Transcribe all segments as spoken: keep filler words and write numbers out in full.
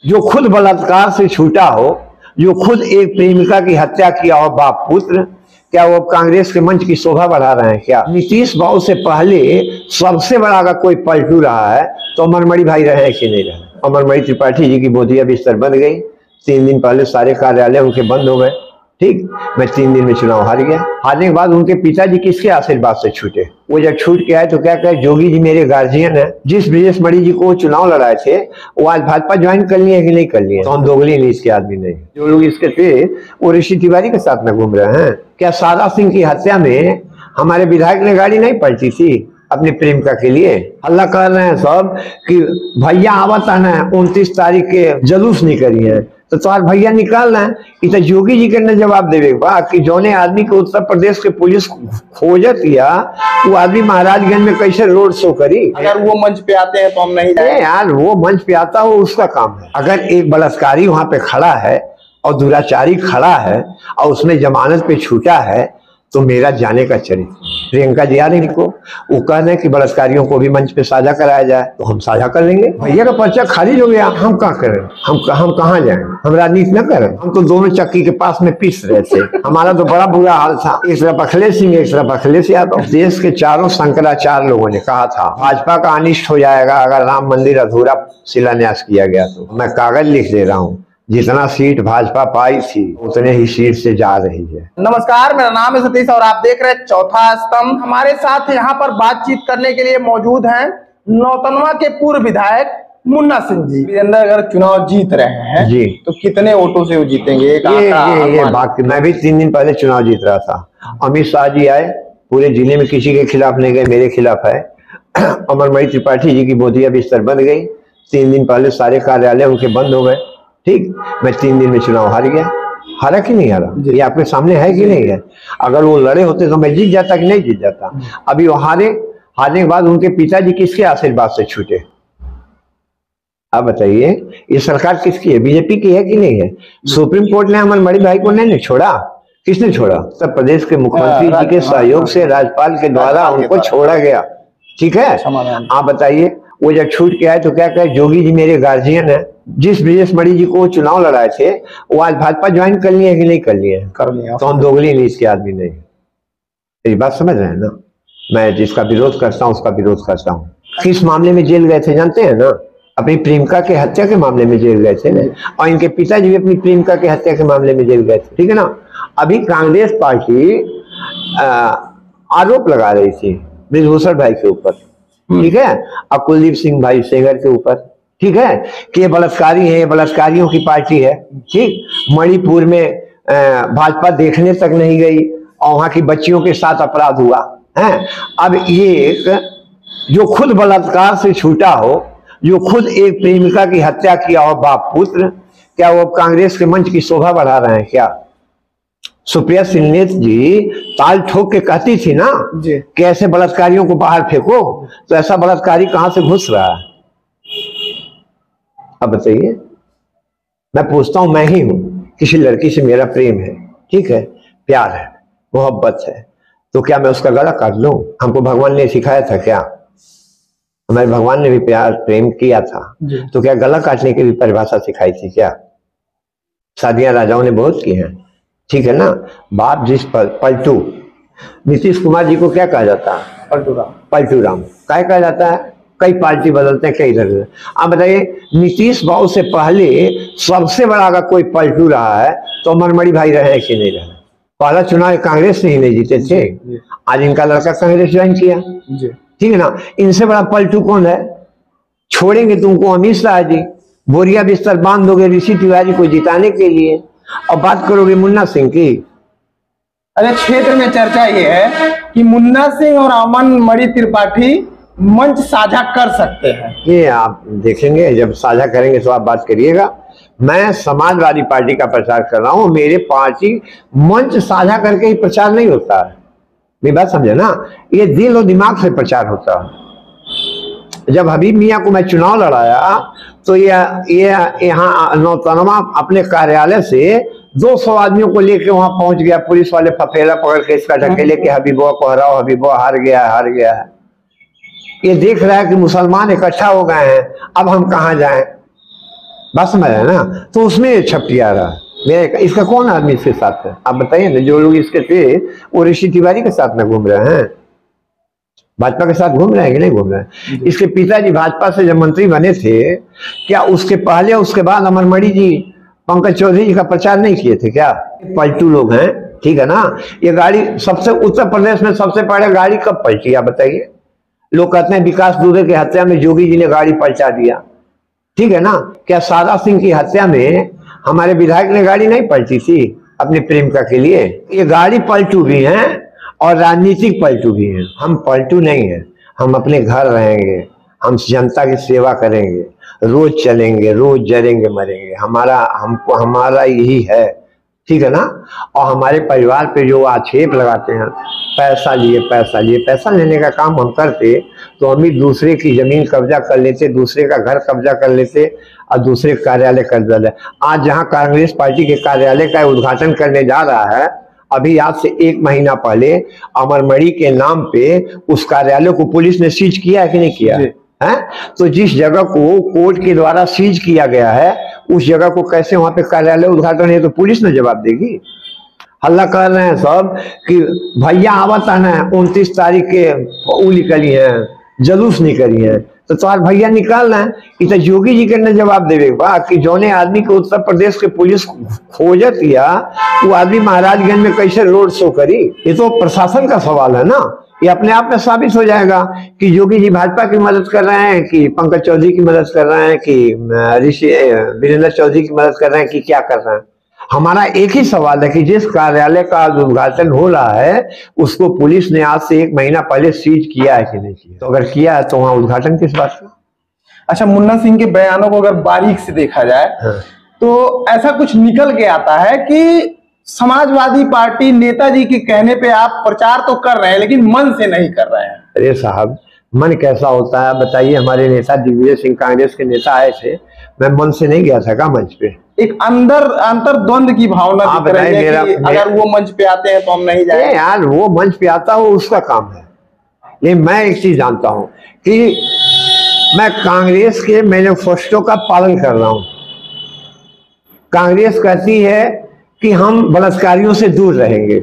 जो खुद बलात्कार से छूटा हो, जो खुद एक प्रेमिका की हत्या किया हो बाप पुत्र, क्या वो कांग्रेस के मंच की शोभा बढ़ा रहे हैं क्या? नीतीश बाबू से पहले सबसे बड़ा अगर कोई पलटू रहा है तो अमरमणि भाई रहे कि नहीं रहे? अमरमणि त्रिपाठी जी की बोधिया बिस्तर बन गई। तीन दिन पहले सारे कार्यालय उनके बंद हो गए। ठीक, मैं तीन दिन में चुनाव हार गया। हारने के बाद उनके पिताजी किसके आशीर्वाद से छूटे? वो जब छूट के आए तो क्या कहे, जोगी जी मेरे गार्जियन है। जिस ब्रजेश मणि जी को चुनाव लड़ाए थे वो आज भाजपा ज्वाइन कर लिए कि नहीं कर लिए? तो हम दोगली नहीं, इसके आदमी नहीं। जो लोग इसके थे वो ऋषि तिवारी के साथ में घूम रहे हैं। क्या सादा सिंह की हत्या में हमारे विधायक ने गाड़ी नहीं पलटी थी अपने प्रेमिका के लिए? हल्ला कर रहे हैं सब कि भैया आवत है उनतीस तारीख के जुलूस नहीं करी है, तो तुम्हारे भैया निकाल रहे हैं कि तो योगी जी के ने जवाब देवे बा कि जौने आदमी को उत्तर प्रदेश के पुलिस खोजत किया वो आदमी महाराजगंज में कैसे रोड शो करी? अगर वो मंच पे आते हैं तो हम नहीं जाए यार, वो मंच पे आता हो उसका काम है। अगर एक बलात्कारी वहां पे खड़ा है और दुराचारी खड़ा है और उसने जमानत पे छूटा है तो मेरा जाने का चरित्र। प्रियंका जी आ रही को वो कह रहे हैं कि बलात्कारियों को भी मंच पे साझा कराया जाए, तो हम साझा कर लेंगे। भैया का पर्चा खारिज हो गया, हम क्या करें? हम हम कहाँ जाएं? हम राजनीति न करें। हम तो दोनों चक्की के पास में पीस रहे थे। हमारा तो बड़ा बुरा हाल था। एक तरफ अखिलेश सिंह, एक तरफ अखिलेश यादव। देश के चारों शंकराचार्य लोगों ने कहा था भाजपा का अनिष्ट हो जाएगा अगर राम मंदिर अधूरा शिलान्यास किया गया तो। मैं कागज लिख दे रहा हूँ, जितना सीट भाजपा पाई थी उतने ही सीट से जा रही है। नमस्कार, मेरा नाम है सतीश और आप देख रहे हैं चौथा स्तंभ। हमारे साथ यहाँ पर बातचीत करने के लिए मौजूद हैं नौतनवा के पूर्व विधायक मुन्ना सिंह जी। वीरेंद्र अगर चुनाव जीत रहे हैं जी तो कितने वोटों से वो जीतेंगे? एक ये, ये, ये बात मैं भी तीन दिन पहले चुनाव जीत रहा था। अमित शाह जी आए, पूरे जिले में किसी के खिलाफ नहीं गए, मेरे खिलाफ है। अमरमणि त्रिपाठी जी की बोधिया बिस्तर बन गई। तीन दिन पहले सारे कार्यालय उनके बंद हो गए। ठीक, मैं तीन दिन में चुनाव हार गया। हारा कि नहीं हारा ये आपके सामने है कि नहीं है? अगर वो लड़े होते तो मैं जीत जाता कि नहीं जीत जाता? अभी वो हारे। हारने के बाद उनके पिताजी किसके आशीर्वाद से छूटे? आप बताइए, ये सरकार किसकी है? बीजेपी की है कि नहीं है? सुप्रीम कोर्ट ने अमरमणि भाई को नहीं छोड़ा। किसने छोड़ा? उत्तर प्रदेश के मुख्यमंत्री जी के सहयोग से राज्यपाल के द्वारा उनको छोड़ा गया। ठीक है, आप बताइए, वो जब छूट के आए तो क्या कहे, जोगी जी मेरे गार्जियन है। जिस ब्रजेश मणि जी को चुनाव लड़ाए थे वो आज भाजपा ज्वाइन कर लिए कि नहीं कर लिए? कर लिया। तो हम दोगली नहीं, इसके आदमी नहीं। ये बात समझ रहे हैं ना? मैं जिसका विरोध करता हूँ उसका विरोध करता हूँ। किस मामले में जेल गए थे जानते हैं ना? अपनी प्रेमिका के हत्या के मामले में जेल गए थे ना, और इनके पिताजी भी अपनी प्रेमिका के हत्या के मामले में जेल गए थे। ठीक है ना? अभी कांग्रेस पार्टी आरोप लगा रही थी ब्रिजभूषण भाई के ऊपर, ठीक है, और कुलदीप सिंह भाई सेंगर के ऊपर, ठीक है, कि ये बलात्कारी है, बलात्कारियों की पार्टी है। ठीक, मणिपुर में भाजपा देखने तक नहीं गई और वहां की बच्चियों के साथ अपराध हुआ है। अब ये एक जो खुद बलात्कार से छूटा हो, जो खुद एक प्रेमिका की हत्या किया हो बाप पुत्र, क्या वो कांग्रेस के मंच की शोभा बढ़ा रहे हैं क्या? सुप्रिया सिन्हा जी ताल ठोक के कहती थी ना कि ऐसे बलात्कारियों को बाहर फेंको, तो ऐसा बलात्कारी कहां से घुस रहा है? अब बताइए, मैं पूछता हूं, मैं ही हूं, किसी लड़की से मेरा प्रेम है, ठीक है, प्यार है, मोहब्बत है, तो क्या मैं उसका गला काट लूं? हमको भगवान ने सिखाया था क्या? हमारे भगवान ने भी प्यार प्रेम किया था, तो क्या गला काटने की भी परिभाषा सिखाई थी क्या? शादियां राजाओं ने बहुत की हैं, ठीक है ना? बाप जिस पर पलटू, नीतीश कुमार जी को क्या कहा जाता है? पलटू राम। पलटू राम क्या कहा जाता है? कई पार्टी बदलते हैं, कई इधर। आप बताइए, नीतीश बाबू से पहले सबसे बड़ा अगर कोई पलटू रहा है तो अमरमणि भाई रहे कि नहीं रहे? पहला चुनाव कांग्रेस से ही नहीं जीते थे, आज इनका लड़का कांग्रेस ज्वाइन किया, ठीक है ना? इनसे बड़ा पलटू कौन है? छोड़ेंगे तुमको अमित शाह जी, बोरिया बिस्तर बांध दोगे ऋषि तिवारी को जिताने के लिए, और बात करोगे मुन्ना सिंह की। अरे क्षेत्र में चर्चा ये है कि मुन्ना सिंह और अमरमणि त्रिपाठी मंच साझा कर सकते हैं। ये आप देखेंगे, जब साझा करेंगे तो आप बात करिएगा। मैं समाजवादी पार्टी का प्रचार कर रहा हूं, मेरे पार्टी मंच साझा करके ही प्रचार नहीं होता है। मेरी बात समझे ना? ये दिल और दिमाग से प्रचार होता है। जब हबीब मियाँ को मैं चुनाव लड़ाया तो ये ये यहाँ नौतनवा अपने कार्यालय से दो सौ आदमियों को लेके वहां पहुंच गया। पुलिस वाले फफेला पकड़ के इसका ढकेले के हबीबुआ को हराओ, हबीबुआ हार गया हार गया है। ये देख रहा है कि मुसलमान इकट्ठा हो गए हैं, अब हम कहाँ जाएं? बात समझ रहे हैं ना। तो उसमें छपटिया रहा मेरे, इसका कौन आदमी इसके साथ है आप बताइए ना। जो लोग इसके थे वो ऋषि तिवारी के साथ में घूम रहे हैं, भाजपा के साथ घूम रहे हैं कि नहीं घूम रहे हैं। इसके पिताजी भाजपा से जब मंत्री बने थे, क्या उसके पहले उसके बाद अमरमणि जी पंकज चौधरी जी का प्रचार नहीं किए थे क्या? पलटू लोग हैं, ठीक है ना। ये गाड़ी सबसे उत्तर प्रदेश में सबसे पहले गाड़ी कब पलटी आप बताइए। लोग कहते हैं विकास दुबे की हत्या में जोगी जी ने गाड़ी पलटा दिया, ठीक है ना। क्या सादा सिंह की हत्या में हमारे विधायक ने गाड़ी नहीं पलटी थी अपनी प्रेमिका के लिए? ये गाड़ी पलटू भी हैं और राजनीतिक पलटू भी हैं। हम पलटू नहीं हैं, हम अपने घर रहेंगे, हम जनता की सेवा करेंगे, रोज चलेंगे, रोज जरेंगे मरेंगे, हमारा हमको हमारा यही है, ठीक है ना। और हमारे परिवार पे जो आक्षेप लगाते हैं पैसा लिए पैसा लिए, पैसा लेने का काम हम करते तो हम भी दूसरे की जमीन कब्जा कर लेते, दूसरे का घर कब्जा कर लेते और दूसरे कार्यालय कब्जा ले। आज जहां कांग्रेस पार्टी के कार्यालय का उद्घाटन करने जा रहा है, अभी आज से एक महीना पहले अमरमणि के नाम पे उस कार्यालय को पुलिस ने सीज किया है कि नहीं किया है? तो जिस जगह को कोर्ट के द्वारा सीज किया गया है उस जगह को कैसे वहां पे कार्यालय उद्घाटन है? तो पुलिस ने जवाब देगी। हल्ला कर रहे हैं सब कि भैया आवत है उनतीस तारीख के ऊ निकली है, जुलूस निकली है, तो तुम्हार भैया निकाल रहे हैं। तो योगी जी के ने जवाब देवे बा कि जौने आदमी के उत्तर प्रदेश के पुलिस खोजत किया वो आदमी महाराजगंज में कैसे रोड शो करी? ये तो प्रशासन का सवाल है ना। ये अपने आप में साबित हो जाएगा कि योगी जी भाजपा की मदद कर रहे हैं, कि पंकज चौधरी की मदद कर रहे हैं, कि ऋषि वीरेंद्र चौधरी की मदद कर रहे हैं, कि क्या कर रहे हैं। हमारा एक ही सवाल है कि जिस कार्यालय का उद्घाटन हो रहा है उसको पुलिस ने आज से एक महीना पहले सीज किया है कि नहीं किया? तो अगर किया है तो वहां उद्घाटन किस बात का? अच्छा, मुन्ना सिंह के बयानों को अगर बारीक से देखा जाए हाँ। तो ऐसा कुछ निकल के आता है कि समाजवादी पार्टी नेताजी के कहने पे आप प्रचार तो कर रहे हैं लेकिन मन से नहीं कर रहे हैं। अरे साहब, मन कैसा होता है बताइए। हमारे नेता दिग्विजय सिंह कांग्रेस के नेता आए थे, मैं मन से नहीं गया था का मंच पे? एक अंदर अंतर द्वंद की भावना दिख रही है मेरा, कि अगर वो मंच पे आते हैं तो हम नहीं जाएंगे। यार वो मंच पे आता हो उसका काम है, लेकिन मैं एक चीज जानता हूं कि मैं कांग्रेस के मैनिफेस्टो का पालन कर रहा हूं। कांग्रेस कहती है कि हम बलात्कारियों से दूर रहेंगे,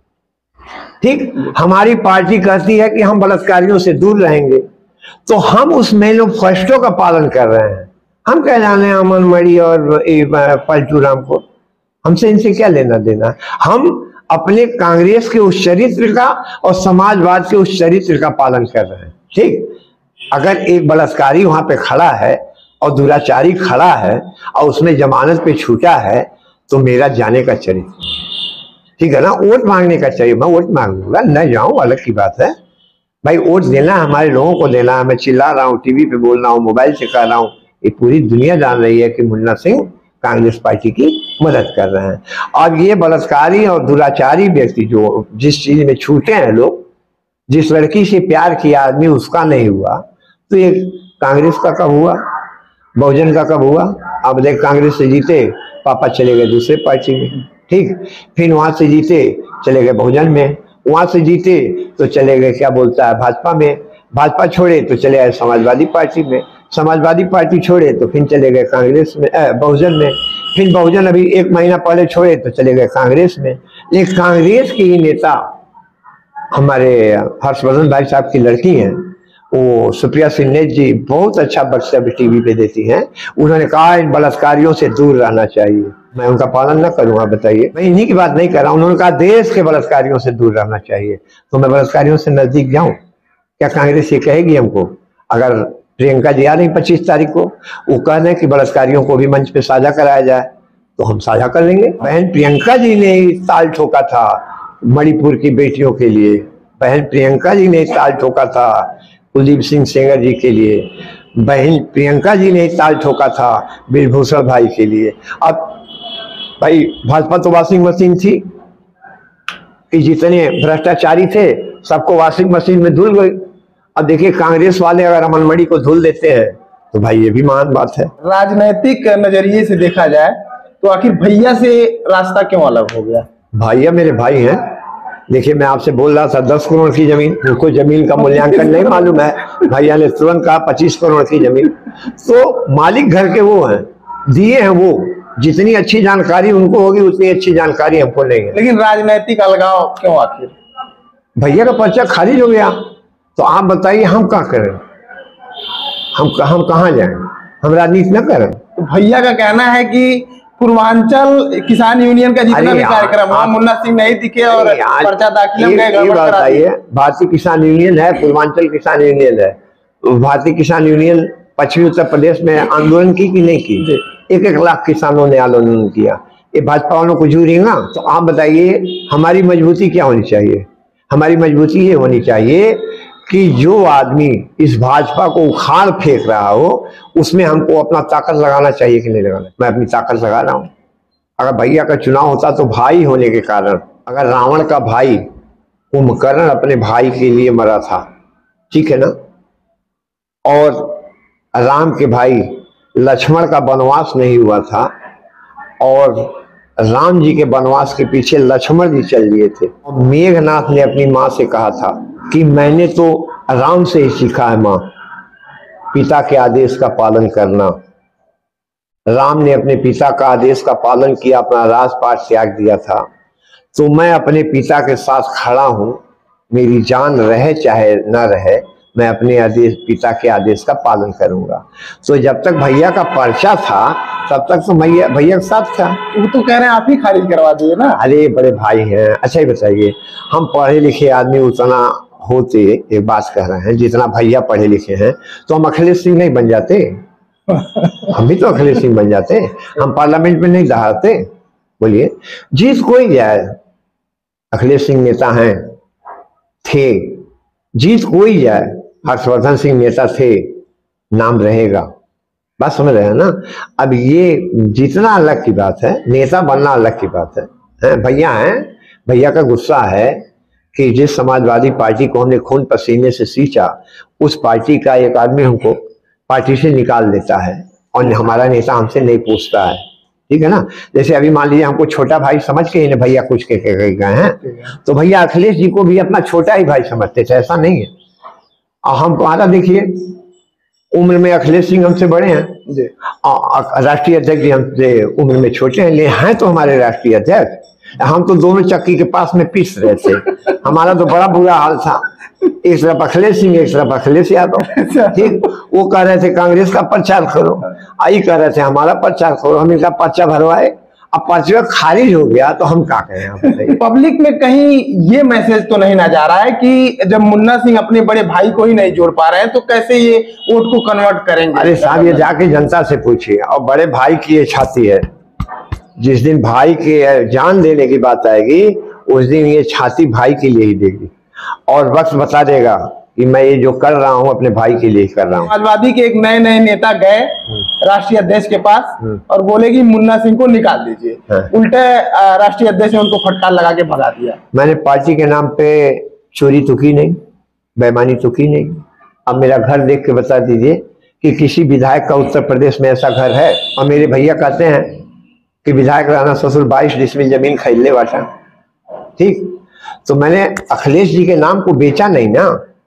ठीक। हमारी पार्टी कहती है कि हम बलात्कारियों से दूर रहेंगे, तो हम उस मैनिफेस्टो का पालन कर रहे हैं। हम कह जाने हैं अमरमणि और पलटू राम को, हमसे इनसे क्या लेना देना। हम अपने कांग्रेस के उस चरित्र का और समाजवाद के उस चरित्र का पालन कर रहे हैं, ठीक। अगर एक बलात्कारी वहां पे खड़ा है और दुराचारी खड़ा है और उसने जमानत पे छूटा है तो मेरा जाने का चरित्र, ठीक है ना। वोट मांगने का चाहिए, मैं वोट मांगूंगा, न जाऊं अलग की बात है भाई। वोट देना है, हमारे लोगों को देना है। मैं चिल्ला रहा हूँ, टीवी पे बोल रहा हूँ, मोबाइल से कह रहा हूँ, ये पूरी दुनिया जान रही है कि मुन्ना सिंह कांग्रेस पार्टी की मदद कर रहे हैं। और ये बलात्कारी और दुराचारी व्यक्ति जो जिस चीज में छूटे हैं लोग, जिस लड़की से प्यार किया आदमी उसका नहीं हुआ, तो ये कांग्रेस का कब हुआ, बहुजन का कब हुआ? अब देख, कांग्रेस से जीते पापा चले गए दूसरे पार्टी में, ठीक। फिर वहां से जीते चले गए बहुजन में, वहां से जीते तो चले गए क्या बोलता है भाजपा में, भाजपा छोड़े तो चले आए समाजवादी पार्टी में, समाजवादी पार्टी छोड़े तो फिर चले गए कांग्रेस में, बहुजन में, फिर बहुजन अभी एक महीना पहले छोड़े तो चले गए कांग्रेस में। लेकिन कांग्रेस की ही नेता हमारे हर्षवर्धन भाई साहब की लड़की हैं, वो सुप्रिया सिन्हा जी, बहुत अच्छा वक्तव्य टीवी पे देती हैं। उन्होंने कहा इन बलात्कारियों से दूर रहना चाहिए। मैं उनका पालन न करूंगा बताइए? मैं इन्हीं की बात नहीं कर रहा हूं। उन्होंने कहा देश के बलात्कारियों से दूर रहना चाहिए, तो मैं बलात्कारियों से नजदीक जाऊं? क्या कांग्रेस ये कहेगी हमको? अगर प्रियंका जी आ रही पच्चीस तारीख को, वो कह रहे हैं कि बलात्कारियों को भी मंच पे साझा कराया जाए, तो हम साझा कर लेंगे। बहन प्रियंका जी ने ताल ठोका था मणिपुर की बेटियों के लिए, बहन प्रियंका जी ने ताल ठोका था कुलदीप सिंह सेंगर जी के लिए, बहन प्रियंका जी ने ताल ठोका था बिरभूषण भाई के लिए। अब भाई भाजपा तो वॉशिंग मशीन थी कि जितने भ्रष्टाचारी थे सबको वॉशिंग मशीन में धुल गई। अब देखिए कांग्रेस वाले अगर अमरमणि को धुल देते हैं तो भाई ये भी महान बात है। राजनीतिक नजरिए से देखा जाए तो आखिर भैया से रास्ता क्यों अलग हो गया? भैया मेरे भाई हैं। देखिए मैं आपसे बोल रहा था दस करोड़ की जमीन, उनको जमीन का मूल्यांकन नहीं मालूम है, भैया ने तुरंत कहा पच्चीस करोड़ की जमीन। तो मालिक घर के वो हैं, दिए हैं वो, जितनी अच्छी जानकारी उनको होगी उतनी अच्छी जानकारी हमको नहीं है। लेकिन राजनीतिक अलगाव क्यों आखिर? भैया का पर्चा खारिज हो गया तो आप बताइए हम क्या करें, हम हम कहाँ जाएं, हम राजनीति न करें। तो भैया का कहना है कि पूर्वांचल किसान यूनियन का जितना भी कार्यक्रम हुआ मुन्ना सिंह नहीं दिखे और पर्चा दाखिल में गए, गड़बड़ करा दिए। भारतीय किसान यूनियन है, पूर्वांचल किसान यूनियन है। भारतीय किसान यूनियन पश्चिमी उत्तर प्रदेश में आंदोलन की कि नहीं की? एक एक लाख किसानों ने आंदोलन किया। ये भाजपा वालों को जुड़ेगा तो आप बताइए हमारी मजबूती क्या होनी चाहिए? हमारी मजबूती ये होनी चाहिए कि जो आदमी इस भाजपा को उखाड़ फेंक रहा हो उसमें हमको अपना ताकत लगाना चाहिए कि नहीं लगाना। मैं अपनी ताकत लगा रहा हूँ। अगर भैया का चुनाव होता तो भाई होने के कारण, अगर रावण का भाई कुंभकर्ण अपने भाई के लिए मरा था, ठीक है ना, और राम के भाई लक्ष्मण का वनवास नहीं हुआ था और राम जी के वनवास के पीछे लक्ष्मण जी चल दिए थे, और मेघनाथ ने अपनी माँ से कहा था कि मैंने तो राम से ही सीखा है माँ, पिता के आदेश का पालन करना। राम ने अपने पिता का आदेश का पालन किया, अपना राजपाट त्याग दिया था, तो मैं अपने पिता के साथ खड़ा हूं, मेरी जान रहे चाहे न रहे, मैं अपने आदेश पिता के आदेश का पालन करूंगा। तो जब तक भैया का पर्चा था तब तक तो भैया भैया के साथ था। वो तो कह रहे हैं आप ही खारिज करवा दिए ना। अरे बड़े भाई हैं। अच्छा ही बताइए, हम पढ़े लिखे आदमी उतना होते, एक बात कह रहे हैं, जितना भैया पढ़े लिखे हैं तो हम अखिलेश सिंह नहीं बन जाते? हम भी तो अखिलेश सिंह बन जाते, हम पार्लियामेंट में नहीं दहाड़ते। बोलिए, जीत कोई जाए, अखिलेश सिंह नेता हैं, थे, जीत कोई जाए, हर्षवर्धन सिंह नेता थे, नाम रहेगा। बात समझ रहे हैं ना? अब ये जीतना अलग की बात है, नेता बनना अलग की बात है, है? भैया हैं, भैया का गुस्सा है कि जिस समाजवादी पार्टी को हमने खून पसीने से सींचा उस पार्टी का एक आदमी हमको पार्टी से निकाल देता है और हमारा नेता हमसे नहीं पूछता है, ठीक है ना। जैसे अभी मान लीजिए हमको छोटा भाई समझ के इन्हें भैया कुछ के गए हैं, तो भैया अखिलेश जी को भी अपना छोटा ही भाई समझते थे, ऐसा नहीं है। और हम हमारा देखिए उम्र में अखिलेश सिंह हमसे बड़े हैं, राष्ट्रीय अध्यक्ष जी हमसे उम्र में छोटे हैं, लेकिन हैं तो हमारे राष्ट्रीय अध्यक्ष। हम तो दोनों चक्की के पास में पीस रहे थे, हमारा तो बड़ा बुरा हाल था। एक तरफ अखिलेश सिंह, एक तरफ अखिलेश यादव, ठीक। वो कह रहे थे कांग्रेस का प्रचार करो, आई कह रहे थे हमारा प्रचार करो, हम इनका पर्चा भरवाए, अब पर्चा खारिज हो गया तो हम क्या करें? पब्लिक में कहीं ये मैसेज तो नहीं ना जा रहा है कि जब मुन्ना सिंह अपने बड़े भाई को ही नहीं जोड़ पा रहे हैं तो कैसे ये वोट को कन्वर्ट करेंगे? अरे साहब, ये जाके जनता से पूछिए। और बड़े भाई की ये छाती है, जिस दिन भाई के जान देने की बात आएगी उस दिन ये छाती भाई के लिए ही देगी, और वक्त बता देगा कि मैं ये जो कर रहा हूँ अपने भाई के लिए कर रहा हूँ। समाजवादी के एक नए नए नेता गए राष्ट्रीय अध्यक्ष के पास और बोले कि मुन्ना सिंह को निकाल दीजिए, उल्टे राष्ट्रीय अध्यक्ष ने उनको फटकार लगा के भगा दिया। मैंने पार्टी के नाम पे चोरी तो की नहीं, बेईमानी तो की नहीं। अब मेरा घर देख के बता दीजिए कि किसी विधायक का उत्तर प्रदेश में ऐसा घर है? और मेरे भैया कहते हैं कि विधायक राणा ससुर बाईस डिसमिल जमीन खरीद ले बाटा, ठीक। तो मैंने अखिलेश जी के नाम को बेचा नहीं ना।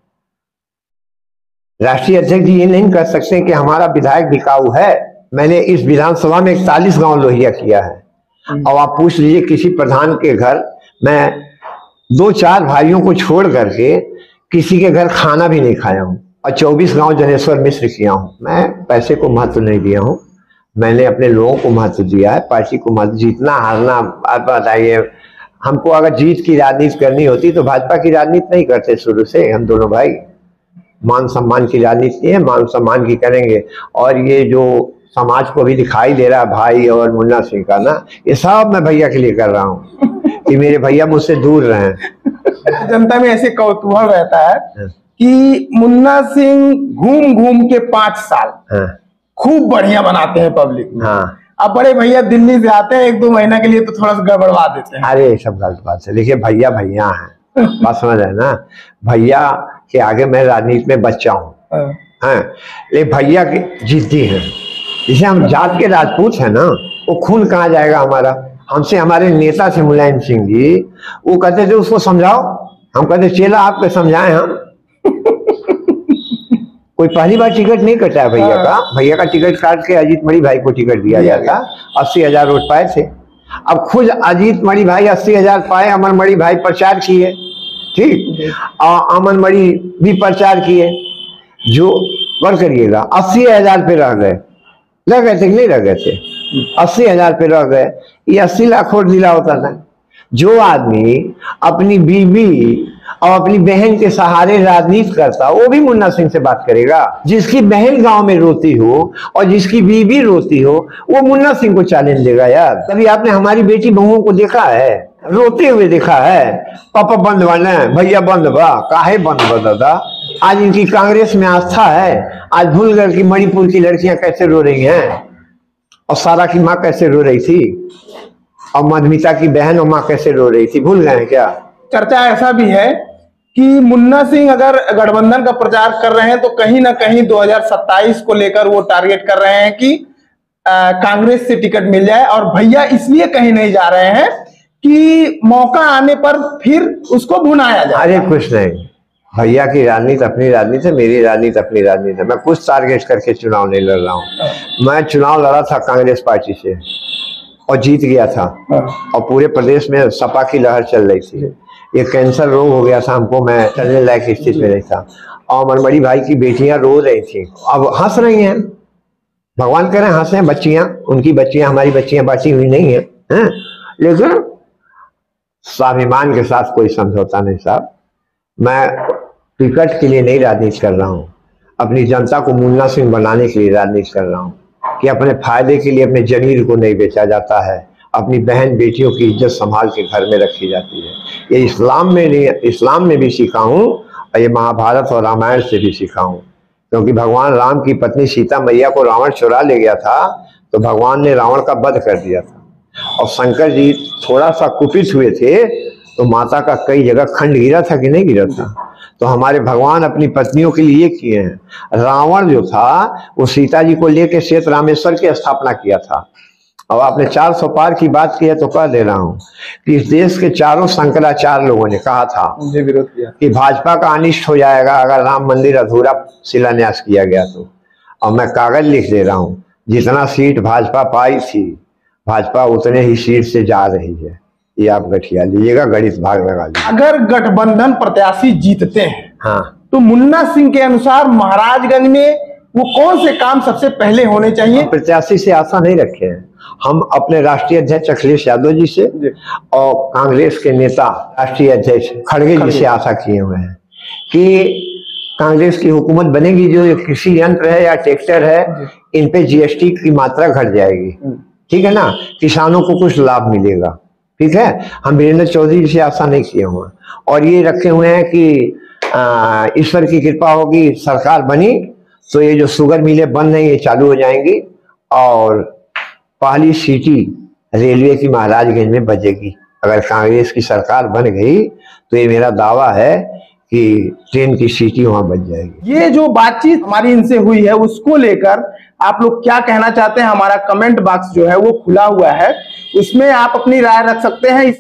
राष्ट्रीय अध्यक्ष जी ये नहीं कर सकते कि हमारा विधायक बिकाऊ है। मैंने इस विधानसभा में इकतालीस गांव लोहिया किया है। और आप पूछ लीजिए किसी प्रधान के घर मैं दो चार भाइयों को छोड़ करके किसी के घर खाना भी नहीं खाया हूं, और चौबीस गांव जनेश्वर मिश्र किया हूं। मैं पैसे को महत्व नहीं दिया हूं, मैंने अपने लोगों को महत्व दिया है, पार्टी को महत्व। जीतना हारना आप बताइए, हमको अगर जीत की राजनीति करनी होती तो भाजपा की राजनीति नहीं करते शुरू से हम दोनों भाई। मान सम्मान की राजनीति है, मान सम्मान की करेंगे। और ये जो समाज को भी दिखाई दे रहा है भाई और मुन्ना सिंह का ना, ये सब मैं भैया के लिए कर रहा हूँ कि मेरे भैया मुझसे दूर रहें। जनता में ऐसे कौतूहल रहता है कि मुन्ना सिंह घूम घूम के पांच साल खूब बढ़िया बनाते हैं पब्लिक में। हाँ। अब बड़े भैया दिल्ली से आते हैं एक दो महीना के लिए तो थोड़ा सा गड़बड़वा देते हैं। अरे सब गलत बात है। देखिए भैया भैया हैं, बात समझ रहे ना। भैया के आगे मैं राजनीति में बच्चा हूँ, हैं, लेकिन भैया के जिद्दी हैं। जैसे हम जात के राजपूत हैं ना, वो खून कहाँ जाएगा हमारा। हमसे हमारे नेता से मुलायम सिंह जी, वो कहते थे उसको समझाओ, हम कहते चेला आपके समझाएं हम। कोई पहली बार टिकट नहीं कटा है भैया का। भैया का टिकट काट के अजीत मणि भाई को टिकट दिया गया था। अस्सी हजार वोट पाए थे। अब खुद अजीत मणि भाई अस्सी हजार पाए, अमन मणि भाई प्रचार किए, ठीक, और अमन मणि भी प्रचार किए। जो कर करिएगा, अस्सी हजार पे रह गए, रह गए थे नहीं रह गए थे, अस्सी हजार पे रह गए। ये अस्सी लाख वोट दिला होता था। जो आदमी अपनी बीवी और अपनी बहन के सहारे राजनीति करता, वो भी मुन्ना सिंह से बात करेगा। जिसकी बहन गांव में रोती हो और जिसकी बीवी रोती हो, वो मुन्ना सिंह को चैलेंज देगा। यार कभी आपने हमारी बेटी बहुओं को देखा है रोते हुए? देखा है? पापा बंद बने, भैया बंद बा, काहे बंद बा दादा? आज इनकी कांग्रेस में आस्था है। आज भूल गए कि मणिपुर की लड़कियां कैसे रो रही हैं, और सारा की माँ कैसे रो रही थी, और मधुमिता की बहन और माँ कैसे रो रही थी, भूल गए हैं क्या? चर्चा ऐसा भी है कि मुन्ना सिंह अगर गठबंधन का प्रचार कर रहे हैं तो कहीं ना कहीं दो हज़ार सत्ताईस को लेकर वो टारगेट कर रहे हैं कि कांग्रेस से टिकट मिल जाए, और भैया इसलिए कहीं नहीं जा रहे हैं कि मौका आने पर फिर उसको भुनाया जाए। अरे कुछ नहीं, भैया की राजनीति अपनी राजनीति है, मेरी राजनीति अपनी राजनीति है। मैं कुछ टारगेट करके चुनाव नहीं लड़ रहा हूँ। मैं चुनाव लड़ा था कांग्रेस पार्टी से और जीत गया था, और पूरे प्रदेश में सपा की लहर चल रही थी। ये कैंसर रोग हो गया था हमको, मैं चलने लायक स्थिति में नहीं था, और अमन मणि भाई की बेटियां रो रही थी। अब हंस रही हैं, भगवान कह रहे हैं हंसे बच्चियां, उनकी बच्चियां हमारी बच्चियां बांटी हुई नहीं है, है? लेकिन स्वाभिमान के साथ कोई समझौता नहीं साहब। मैं टिकट के लिए नहीं राजनीति कर रहा हूँ, अपनी जनता को मुन्ना सिंह बनाने के लिए राजनीति कर रहा हूँ कि अपने फायदे के लिए अपने जमीर को नहीं बेचा जाता है, अपनी बहन बेटियों की इज्जत संभाल के घर में रखी जाती है। ये इस्लाम में नहीं, इस्लाम में भी सीखा हूँ, और ये महाभारत और रामायण से भी सीखा हूँ। क्योंकि भगवान राम की पत्नी सीता मैया को रावण चुरा ले गया था, तो भगवान ने रावण का वध कर दिया था, और शंकर जी थोड़ा सा कुपित हुए थे तो माता का कई जगह खंड गिरा था कि नहीं गिरा था। तो हमारे भगवान अपनी पत्नियों के लिए किए हैं। रावण जो था वो सीता जी को लेकर श्वेत रामेश्वर की स्थापना किया था। अब आपने चार सौ पार की बात की है तो कह दे रहा हूं कि इस देश के चारों शंकराचार्य लोगों ने कहा था विरोध किया कि भाजपा का अनिष्ट हो जाएगा अगर राम मंदिर अधूरा शिलान्यास किया गया तो। और मैं कागज लिख दे रहा हूं, जितना सीट भाजपा पाई थी, भाजपा उतने ही सीट से जा रही है। ये आप गठिया लीजिएगा, गणित भाग लगा लीजिए। अगर गठबंधन प्रत्याशी जीतते हैं, हाँ, तो मुन्ना सिंह के अनुसार महाराजगंज में वो कौन से काम सबसे पहले होने चाहिए? प्रत्याशी से आशा नहीं रखे हैं हम, अपने राष्ट्रीय अध्यक्ष अखिलेश यादव जी से और कांग्रेस के नेता राष्ट्रीय अध्यक्ष खड़गे जी से आशा किए हुए हैं कि कांग्रेस की हुकूमत बनेगी, जो कृषि यंत्र है या ट्रैक्टर है, इन पे जीएसटी की मात्रा घट जाएगी, ठीक है ना, किसानों को कुछ लाभ मिलेगा, ठीक है। हम वीरेंद्र चौधरी जी से आशा नहीं किए हुए, और ये रखे हुए हैं कि ईश्वर की कृपा होगी, सरकार बनी तो ये जो शुगर मिलें बंद नहीं, ये चालू हो जाएंगी, और पहली सीटी रेलवे की महाराजगंज में बजेगी। अगर कांग्रेस की सरकार बन गई तो ये मेरा दावा है कि ट्रेन की सीटी वहां बच जाएगी। ये जो बातचीत हमारी इनसे हुई है उसको लेकर आप लोग क्या कहना चाहते हैं? हमारा कमेंट बॉक्स जो है वो खुला हुआ है, उसमें आप अपनी राय रख सकते हैं।